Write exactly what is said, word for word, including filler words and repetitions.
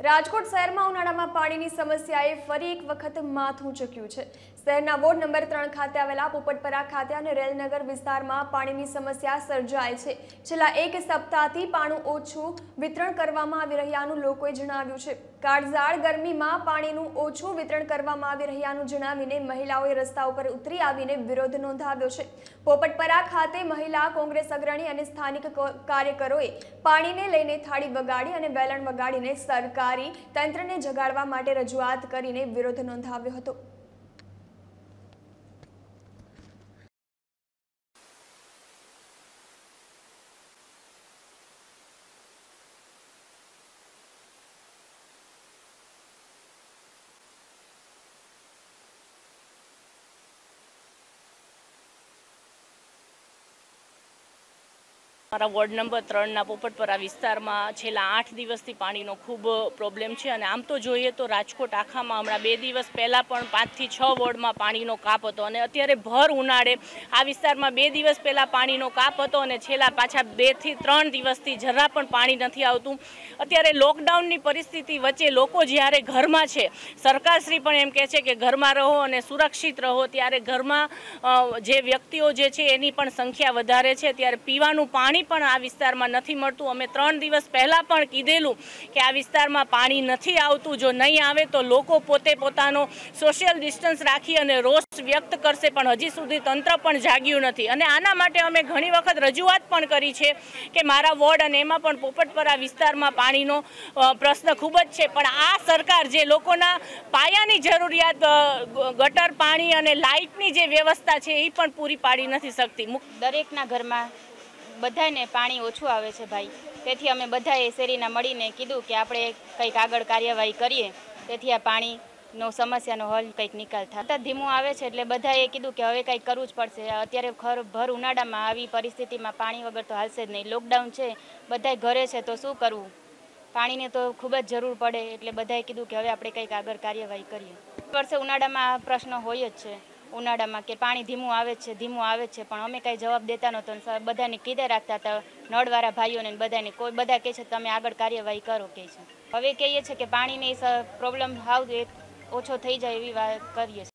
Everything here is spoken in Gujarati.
રાજકોટ શહેરમાં ઉનાળામાં પાણીની સમસ્યાએ ફરી એક વખત માથું ચૂક્યું છે। શહેરના વોર્ડ નંબર ત્રણ ખાતે આવેલા પોપટપરા ખાતે અને રેલનગર વિસ્તારમાં પાણીની સમસ્યા સર્જાય છે। છેલ્લા એક સપ્તાહથી પાણી ઓછું વિતરણ કરવામાં આવી રહ્યાનું લોકોએ જણાવ્યું છે। કાળઝાળ ગરમીમાં પાણીનું ઓછું વિતરણ કરવામાં આવી રહ્યાનું જણાવીને મહિલાઓએ રસ્તા ઉપર ઉતરી આવીને વિરોધ નોંધાવ્યો છે। પોપટપરા ખાતે મહિલા કોંગ્રેસ અગ્રણી અને સ્થાનિક કાર્યકરોએ પાણીને લઈને થાળી વગાડી અને વેલણ વગાડીને સરકારી તંત્રને જગાડવા માટે રજૂઆત કરીને વિરોધ નોંધાવ્યો હતો। મારા વોર્ડ નંબર ત્રણના પોપટપરા વિસ્તારમાં છેલ્લા આઠ દિવસથી પાણીનો ખૂબ પ્રોબ્લેમ છે અને આમ તો જોઈએ તો રાજકોટ આખામાં હમણાં બે દિવસ પહેલાં પણ પાંચથી છ વોર્ડમાં પાણીનો કાપ હતો અને અત્યારે ભર ઉનાળે આ વિસ્તારમાં બે દિવસ પહેલાં પાણીનો કાપ હતો અને છેલ્લા પાછા બેથી ત્રણ દિવસથી જરા પણ પાણી નથી આવતું। અત્યારે લોકડાઉનની પરિસ્થિતિ વચ્ચે લોકો જ્યારે ઘરમાં છે, સરકારશ્રી પણ એમ કહે છે કે ઘરમાં રહો અને સુરક્ષિત રહો, ત્યારે ઘરમાં જે વ્યક્તિઓ જે છે એની પણ સંખ્યા વધારે છે, ત્યારે પીવાનું પાણી પણ આ વિસ્તારમાં નથી મળતું। અમે ત્રણ દિવસ પહેલાં પણ કીધેલું કે આ વિસ્તારમાં પાણી નથી આવતું, જો નહીં આવે તો લોકો પોતે પોતાનો સોશિયલ ડિસ્ટન્સ રાખી અને રોષ વ્યક્ત કરશે, પણ હજી સુધી તંત્ર પણ જાગ્યું નથી અને આના માટે અમે ઘણી વખત રજૂઆત પણ કરી છે કે મારા વોર્ડ અને એમાં પણ પોપટપરા વિસ્તારમાં પાણીનો પ્રશ્ન ખૂબ જ છે, પણ આ સરકાર જે લોકોના પાયાની જરૂરિયાત ગટર પાણી અને લાઇટની જે વ્યવસ્થા છે એ પણ પૂરી પાડી નથી શકતી। દરેકના ઘરમાં બધાને પાણી ઓછું આવે છે ભાઈ, તેથી અમે બધાએ શેરીના મળીને કીધું કે આપણે કંઈક આગળ કાર્યવાહી કરીએ, તેથી આ પાણીનો સમસ્યાનો હલ કંઈક નિકાલ થાય। સતત ધીમું આવે છે એટલે બધાએ કીધું કે હવે કંઈક કરવું જ પડશે। અત્યારે ખર ભર ઉનાળામાં આવી પરિસ્થિતિમાં પાણી વગર તો હાલશે જ નહીં। લોકડાઉન છે, બધાય ઘરે છે, તો શું કરવું? પાણીની તો ખૂબ જ જરૂર પડે, એટલે બધાએ કીધું કે હવે આપણે કંઈક આગળ કાર્યવાહી કરીએ। વર્ષે ઉનાળામાં આ પ્રશ્ન હોય જ છે, ઉનાળામાં કે પાણી ધીમું આવે છે ધીમું આવે છે પણ અમે કંઈ જવાબ દેતા નહોતો। બધાને કીધે રાખતા હતા, નળવાળા ભાઈઓને બધાને, કોઈ બધા કહે છે તમે આગળ કાર્યવાહી કરો કહે છે। હવે કહીએ છીએ કે પાણીની પ્રોબ્લેમ હાવ ઓછો થઈ જાય એવી વાત કરીએ છીએ।